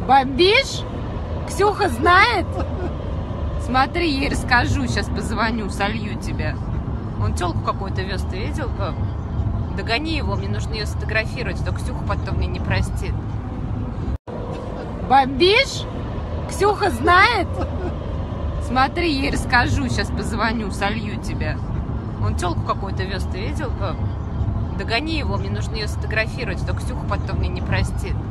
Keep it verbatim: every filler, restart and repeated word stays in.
Бомбишь? Ксюха знает? Смотри, ей расскажу, сейчас позвоню, солью тебя. Он тёлку какую-то вез, ты видел? Догони его, мне нужно ее сфотографировать, то Ксюха потом мне не простит. Бомбишь? Ксюха знает? Смотри, ей расскажу, сейчас позвоню, солью тебя. Он тёлку какую-то вез, ты видел? Догони его, мне нужно ее сфотографировать, то Ксюха потом мне не простит.